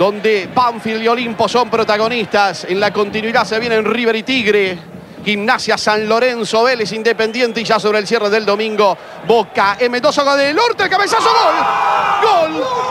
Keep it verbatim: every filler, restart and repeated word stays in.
donde Banfield y Olimpo son protagonistas. En la continuidad se vienen River y Tigre, Gimnasia, San Lorenzo, Vélez, Independiente, y ya sobre el cierre del domingo, Boca, M. Mendoza del Norte, el cabezazo, gol. Gol.